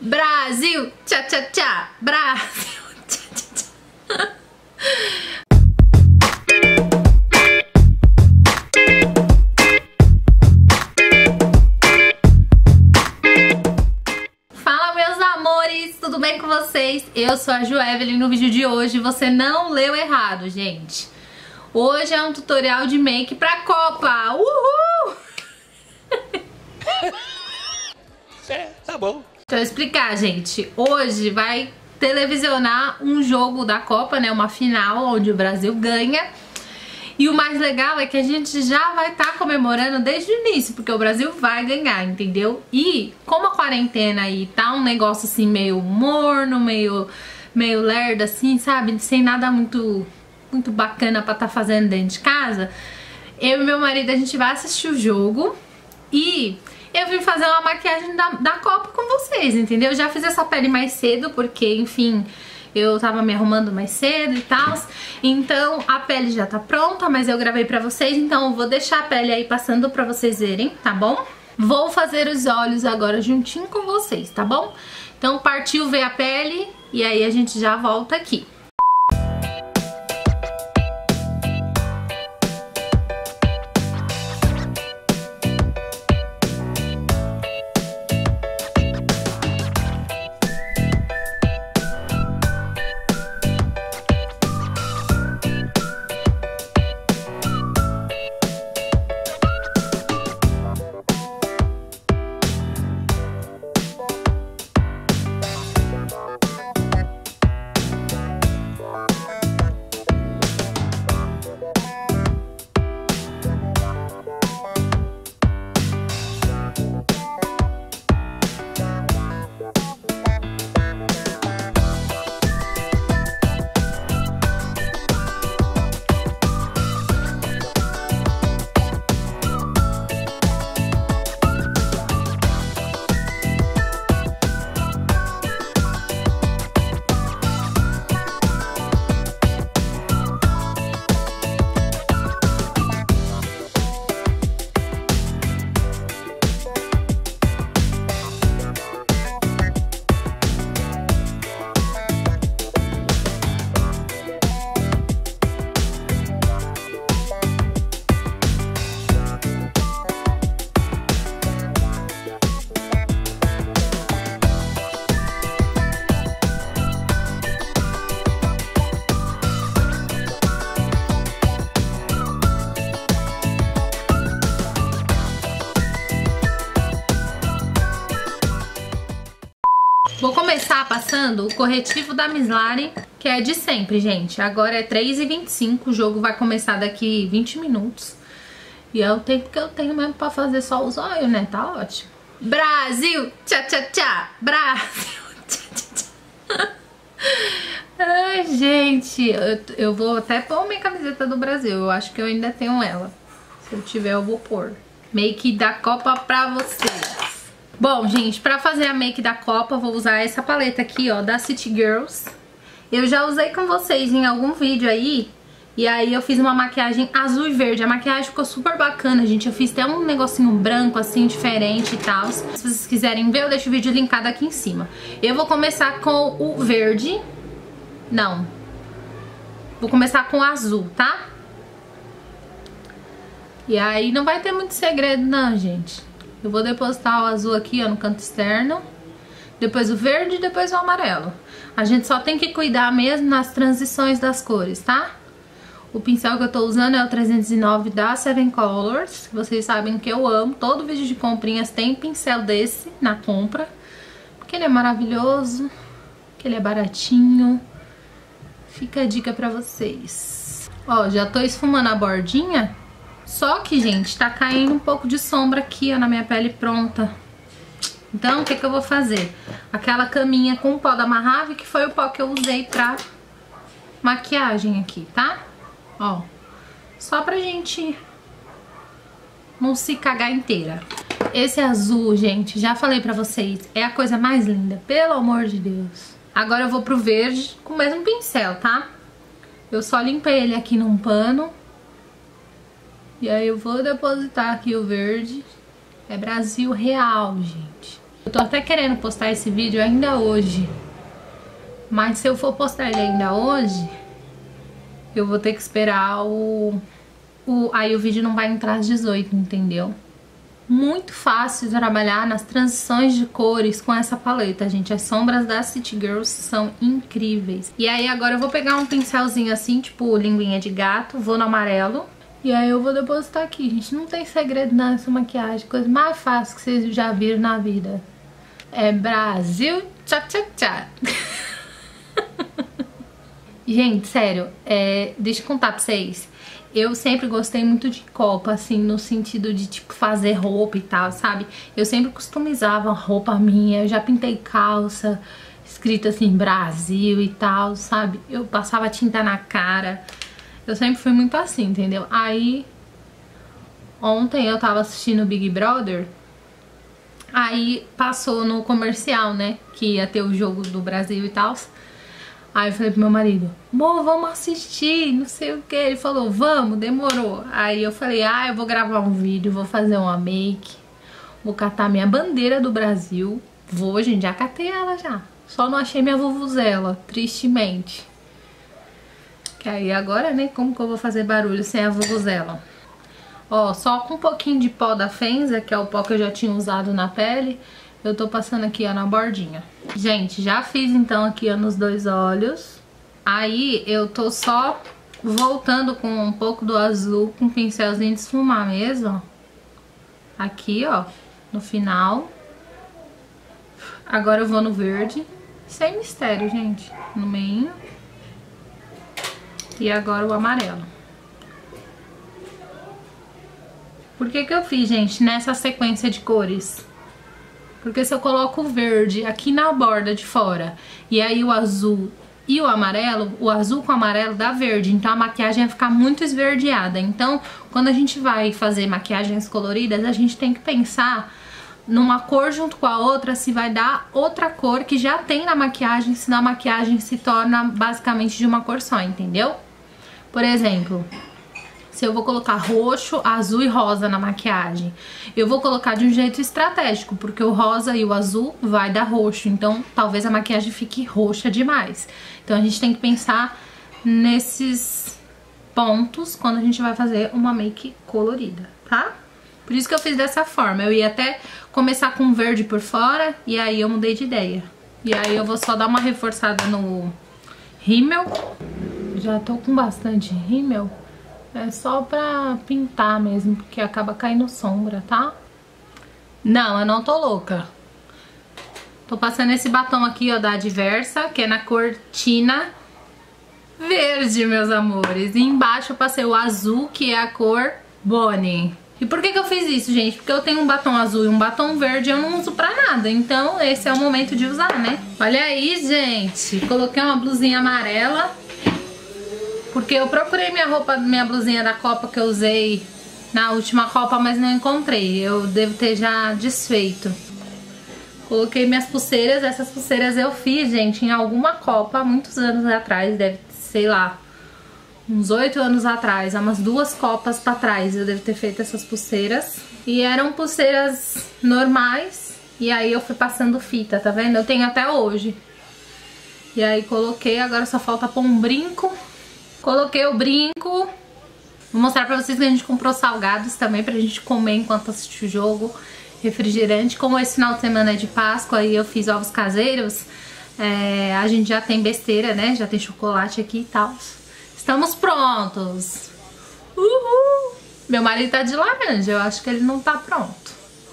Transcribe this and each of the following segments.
Brasil, tchá, tchá, tchá. Brasil, tchá, tchá, tchá. Fala, meus amores, tudo bem com vocês? Eu sou a Joevelyn. No vídeo de hoje você não leu errado, gente. Hoje é um tutorial de make pra Copa. Uhul! Tá bom. Deixa eu explicar, gente. Hoje vai televisionar um jogo da Copa, né? Uma final onde o Brasil ganha. E o mais legal é que a gente já vai estar comemorando desde o início, porque o Brasil vai ganhar, entendeu? E como a quarentena aí tá um negócio assim meio morno, meio lerdo assim, sabe? Sem nada muito bacana pra estar fazendo dentro de casa, eu e meu marido, a gente vai assistir o jogo e eu vim fazer uma maquiagem da Copa com vocês, entendeu? Eu já fiz essa pele mais cedo, porque, enfim, eu tava me arrumando mais cedo e tal. Então, a pele já tá pronta, mas eu gravei pra vocês, então eu vou deixar a pele aí passando pra vocês verem, tá bom? Vou fazer os olhos agora juntinho com vocês, tá bom? Então, partiu ver a pele e aí a gente já volta aqui. Vou começar passando o corretivo da Miss Lari, que é de sempre, gente. Agora é 3h25, o jogo vai começar daqui 20 minutos. E é o tempo que eu tenho mesmo pra fazer só os olhos, né? Tá ótimo. Brasil, tchá, tchá, tchá. Brasil, tchá, tchá, tchá. Ai, gente, eu vou até pôr minha camiseta do Brasil. Eu acho que eu ainda tenho ela. Se eu tiver, eu vou pôr. Make da Copa pra vocês. Bom, gente, pra fazer a make da Copa, vou usar essa paleta aqui, ó, da City Girls. Eu já usei com vocês em algum vídeo aí, e aí eu fiz uma maquiagem azul e verde. A maquiagem ficou super bacana, gente. Eu fiz até um negocinho branco, assim, diferente e tal. Se vocês quiserem ver, eu deixo o vídeo linkado aqui em cima. Eu vou começar com o verde. Não. Vou começar com o azul, tá? E aí não vai ter muito segredo, não, gente. Eu vou depositar o azul aqui, ó, no canto externo. Depois o verde e depois o amarelo. A gente só tem que cuidar mesmo nas transições das cores, tá? O pincel que eu tô usando é o 309 da Seven Colors. Vocês sabem que eu amo. Todo vídeo de comprinhas tem pincel desse na compra. Porque ele é maravilhoso. Porque ele é baratinho. Fica a dica pra vocês. Ó, já tô esfumando a bordinha. Só que, gente, tá caindo um pouco de sombra aqui, ó, na minha pele pronta. Então, o que que eu vou fazer? Aquela caminha com pó da Mojave, que foi o pó que eu usei pra maquiagem aqui, tá? Ó, só pra gente não se cagar inteira. Esse azul, gente, já falei pra vocês, é a coisa mais linda, pelo amor de Deus. Agora eu vou pro verde com o mesmo pincel, tá? Eu só limpei ele aqui num pano. E aí eu vou depositar aqui o verde. É Brasil real, gente. Eu tô até querendo postar esse vídeo ainda hoje. Mas se eu for postar ele ainda hoje, eu vou ter que esperar aí o vídeo não vai entrar às 18, entendeu? Muito fácil trabalhar nas transições de cores com essa paleta, gente. As sombras da City Girls são incríveis. E aí agora eu vou pegar um pincelzinho assim, tipo linguinha de gato, vou no amarelo. E aí eu vou depositar aqui, gente. Não tem segredo nessa maquiagem. Coisa mais fácil que vocês já viram na vida. É Brasil, tchá, tchá, tchá. Gente, sério, deixa eu contar pra vocês. Eu sempre gostei muito de copa, assim, no sentido de, tipo, fazer roupa e tal, sabe? Eu sempre customizava roupa minha, eu já pintei calça, escrito assim, Brasil e tal, sabe? Eu passava tinta na cara, eu sempre fui muito assim, entendeu? Aí, ontem eu tava assistindo o Big Brother, aí passou no comercial, né, que ia ter o jogo do Brasil e tal. Aí eu falei pro meu marido, amor, vamos assistir, não sei o que. Ele falou, vamos, demorou. Aí eu falei, eu vou gravar um vídeo, vou fazer uma make, vou catar minha bandeira do Brasil. Vou, gente, já catei ela já. Só não achei minha vuvuzela, tristemente. Que aí agora, né, como que eu vou fazer barulho sem a vuvuzela? Ó, só com um pouquinho de pó da Fenza, que é o pó que eu já tinha usado na pele, eu tô passando aqui, ó, na bordinha. Gente, já fiz então aqui, ó, nos dois olhos. Aí eu tô só voltando com um pouco do azul, com um pincelzinho de esfumar mesmo, ó. Aqui, ó, no final. Agora eu vou no verde, sem mistério, gente, no meio. E agora o amarelo. Por que que eu fiz, gente, nessa sequência de cores? Porque se eu coloco o verde aqui na borda de fora e aí o azul e o amarelo, o azul com o amarelo dá verde, então a maquiagem vai ficar muito esverdeada. Então, quando a gente vai fazer maquiagens coloridas, a gente tem que pensar numa cor junto com a outra, se vai dar outra cor que já tem na maquiagem, senão a maquiagem se torna basicamente de uma cor só, entendeu? Por exemplo, se eu vou colocar roxo, azul e rosa na maquiagem, eu vou colocar de um jeito estratégico, porque o rosa e o azul vai dar roxo, então talvez a maquiagem fique roxa demais. Então a gente tem que pensar nesses pontos quando a gente vai fazer uma make colorida, tá? Por isso que eu fiz dessa forma. Eu ia até começar com verde por fora e aí eu mudei de ideia. E aí eu vou só dar uma reforçada no rímel. Já tô com bastante rímel. É só pra pintar mesmo, porque acaba caindo sombra, tá? Não, eu não tô louca. Tô passando esse batom aqui, ó, da Adversa, que é na cor Tina Verde, meus amores. E embaixo eu passei o azul, que é a cor Bonnie. E por que que eu fiz isso, gente? Porque eu tenho um batom azul e um batom verde e eu não uso pra nada. Então esse é o momento de usar, né? Olha aí, gente. Coloquei uma blusinha amarela. Porque eu procurei minha blusinha da Copa que eu usei na última Copa, mas não encontrei. Eu devo ter já desfeito. Coloquei minhas pulseiras. Essas pulseiras eu fiz, gente, em alguma Copa, muitos anos atrás. Deve, sei lá, uns 8 anos atrás. Há umas 2 Copas pra trás eu devo ter feito essas pulseiras. E eram pulseiras normais. E aí eu fui passando fita, tá vendo? Eu tenho até hoje. E aí coloquei, agora só falta pôr um brinco. Coloquei o brinco. Vou mostrar pra vocês que a gente comprou salgados também pra gente comer enquanto assiste o jogo. Refrigerante. Como esse final de semana é de Páscoa e eu fiz ovos caseiros, a gente já tem besteira, né? Já tem chocolate aqui e tal. Estamos prontos. Uhul! Meu marido tá de laranja, eu acho que ele não tá pronto.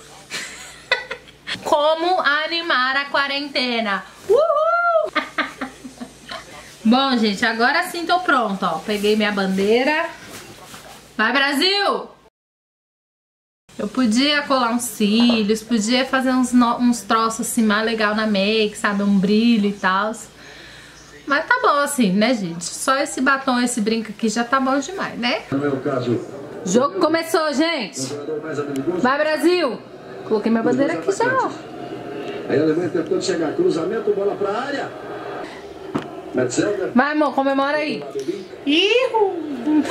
Como animar a quarentena? Uhul! Bom, gente, agora sim tô pronta, ó. Peguei minha bandeira. Vai, Brasil! Eu podia colar uns cílios, podia fazer uns troços assim mais legal na make, sabe? Um brilho e tal. Mas tá bom assim, né, gente? Só esse batom, esse brinco aqui já tá bom demais, né? O jogo começou, gente! Vai, Brasil! Coloquei minha bandeira aqui já, ó. Aí a Alemanha tentando chegar, cruzamento, bola pra área. Vai, amor, comemora aí. Ihu!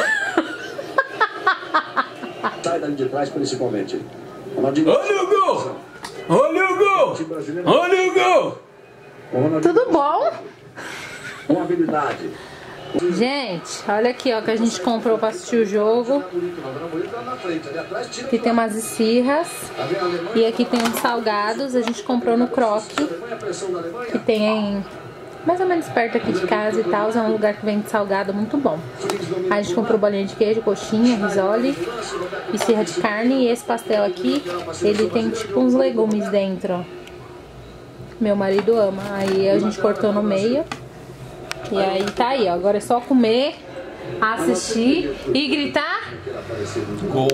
Sai dali de trás, principalmente. Olha o gol! Olha o gol! Olha o gol! Tudo bom? Com habilidade. Gente, olha aqui, ó, que a gente comprou pra assistir o jogo. Aqui tem umas esfirras. E aqui tem uns salgados. A gente comprou no Croque, que tem mais ou menos perto aqui de casa e tal. É um lugar que vende salgado muito bom. Aí a gente comprou bolinha de queijo, coxinha, risole, esfirra de carne. E esse pastel aqui, ele tem tipo uns legumes dentro, ó. Meu marido ama. Aí a gente cortou no meio. E aí tá aí, ó. Agora é só comer, assistir e gritar. Gol!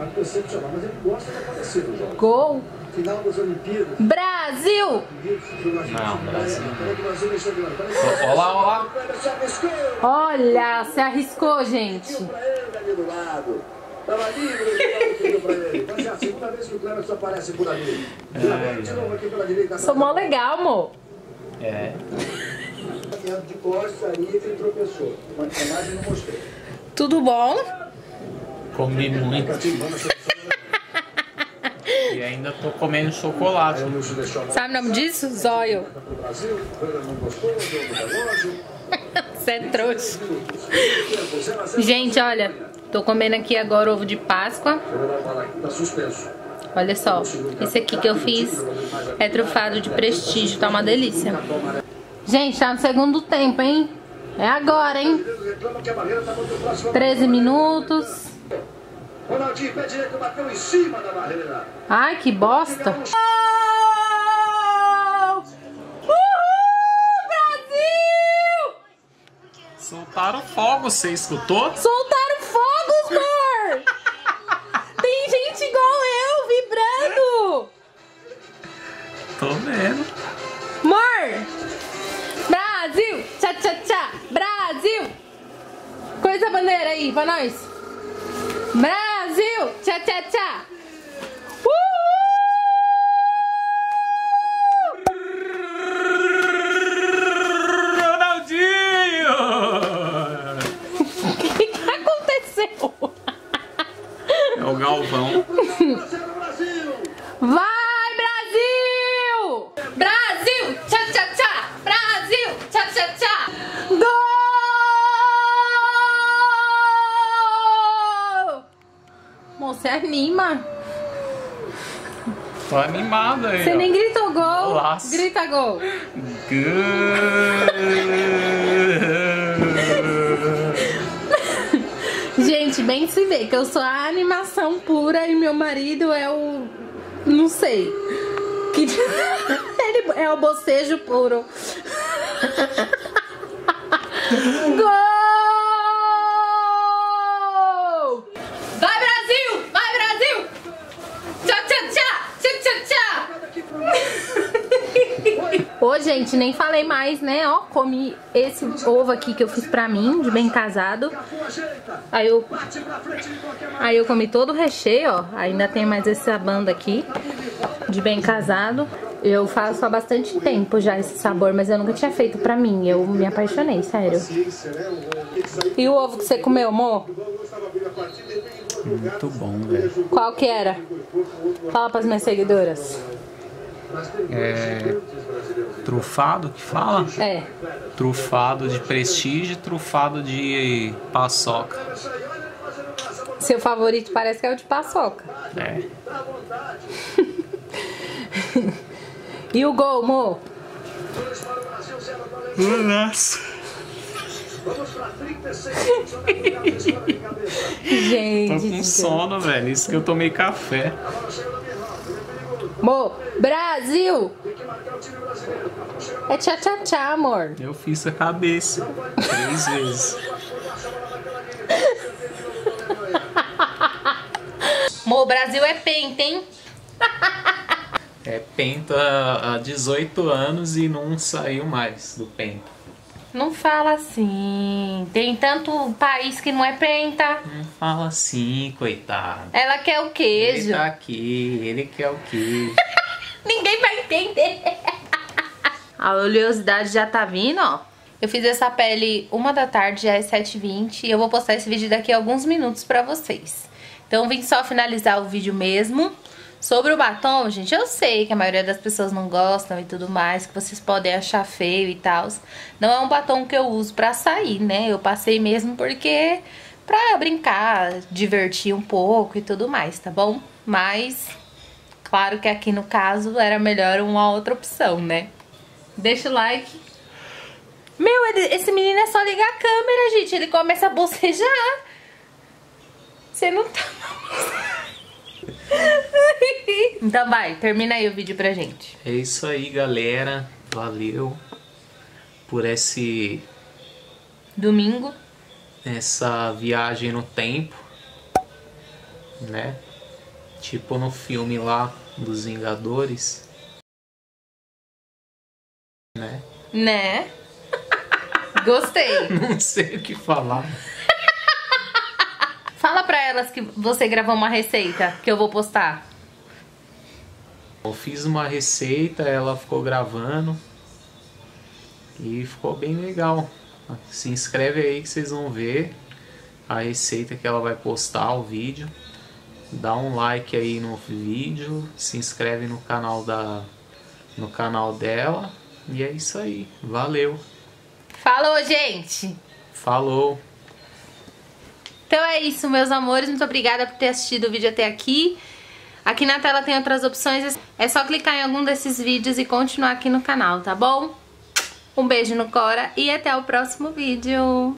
Gol! Brasil! Não, Brasil. Olha lá, olha lá. Olha, se arriscou, gente. Tava livre, pra ele. Mas é a segunda vez que o Cleverson aparece por ali. De novo aqui pela direita. Sou mó legal, amor. É. De costas ali, ele tropeçou. Uma imagem não mostrei. Tudo bom? Comi muito. E ainda tô comendo chocolate. Sabe o nome disso? Zóio. Você é trouxa. Gente, olha, tô comendo aqui agora ovo de Páscoa. Olha só, esse aqui que eu fiz é trufado de prestígio, tá uma delícia. Gente, tá no segundo tempo, hein? É agora, hein? 13 minutos. Ronaldinho, pé direito, bateu em cima da barreira. Ai, que bosta. Brasil! Soltaram fogo, você escutou? Soltaram fogos, amor! Tem gente igual eu, vibrando! Tô vendo. Amor! Brasil! Tchá, tchá, tchá! Brasil! Coisa a bandeira aí pra nós! Brasil! Tchá, tchá, tchá! Ronaldinho! O que aconteceu? É o Galvão. Vai, Brasil! Brasil! Tchá, tchá, tchá! Brasil! Tchá, tchá, tchá! Gol! Moça, você anima. Tô animado aí. Você ó. nem gritou gol. Laço. Grita gol. Gente, bem se vê que eu sou a animação pura e meu marido é o... não sei. Que... Ele é o bocejo puro. Gol! Vai, Brasil! Vai, Brasil! Tchá, tchá, tchá! Tchá, tchá, tchá! Ô, gente, nem falei mais, né? Ó, comi esse ovo aqui que eu fiz pra mim, de bem casado. Aí eu comi todo o recheio, ó. Ainda tem mais essa banda aqui, de bem casado. Eu faço há bastante tempo já esse sabor, mas eu nunca tinha feito pra mim. Eu me apaixonei, sério. E o ovo que você comeu, amor? Muito bom, velho. Qual que era? Fala pras minhas seguidoras. É... Trufado que fala? É. Trufado de prestígio, trufado de paçoca. Seu favorito parece que é o de paçoca. É. E o gol, amor? Nossa. Gente. Tô com sono, velho. Isso que eu tomei café. Amor, Brasil! É tchá tchá tchá, amor. Eu fiz a cabeça 3 vezes. Amor, Brasil é penta, hein? É penta há 18 anos e não saiu mais do penta. Não fala assim. Tem tanto país que não é penta. Não fala assim, coitado. Ela quer o queijo. Ele tá aqui, ele quer o queijo. Ninguém vai entender. A oleosidade já tá vindo, ó. Eu fiz essa pele 1 da tarde, já é 7h20. E eu vou postar esse vídeo daqui a alguns minutos pra vocês. Então vim só finalizar o vídeo mesmo. Sobre o batom, gente, eu sei que a maioria das pessoas não gostam e tudo mais, que vocês podem achar feio e tal. Não é um batom que eu uso pra sair, né? Eu passei mesmo porque... pra brincar, divertir um pouco e tudo mais, tá bom? Mas, claro que aqui no caso era melhor uma outra opção, né? Deixa o like. Meu, esse menino é só ligar a câmera, gente. Ele começa a bocejar. Você não tá... Então vai, termina aí o vídeo pra gente. É isso aí, galera. Valeu por esse... domingo. Essa viagem no tempo, né? Tipo no filme lá dos Vingadores, né? Né? Gostei. Não sei o que falar. Fala pra elas que você gravou uma receita que eu vou postar. Eu fiz uma receita, ela ficou gravando e ficou bem legal. Se inscreve aí que vocês vão ver a receita que ela vai postar, o vídeo. Dá um like aí no vídeo, se inscreve no canal dela. E é isso aí. Valeu. Falou, gente. Falou. Então é isso, meus amores. Muito obrigada por ter assistido o vídeo até aqui. Aqui na tela tem outras opções. É só clicar em algum desses vídeos e continuar aqui no canal, tá bom? Um beijo no Cora e até o próximo vídeo.